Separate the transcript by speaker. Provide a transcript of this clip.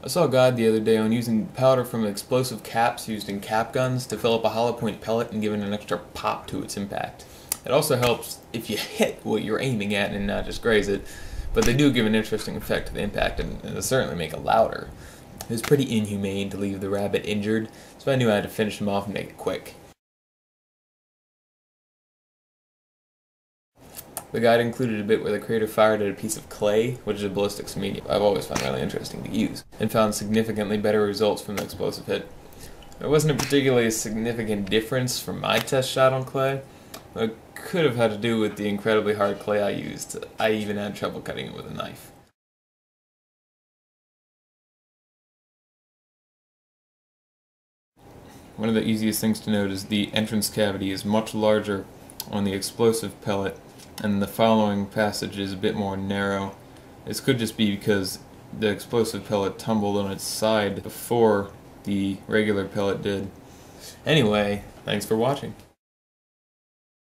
Speaker 1: I saw a guide the other day on using powder from explosive caps used in cap guns to fill up a hollow-point pellet and giving an extra pop to its impact. It also helps if you hit what you're aiming at and not just graze it, but they do give an interesting effect to the impact and they certainly make it louder. It was pretty inhumane to leave the rabbit injured, so I knew I had to finish him off and make it quick. The guide included a bit where the creator fired at a piece of clay, which is a ballistics medium I've always found really interesting to use, and found significantly better results from the explosive hit. There wasn't a particularly significant difference from my test shot on clay, but it could have had to do with the incredibly hard clay I used. I even had trouble cutting it with a knife. One of the easiest things to note is the entrance cavity is much larger on the explosive pellet, and the following passage is a bit more narrow. This could just be because the explosive pellet tumbled on its side before the regular pellet did. Anyway, thanks for watching.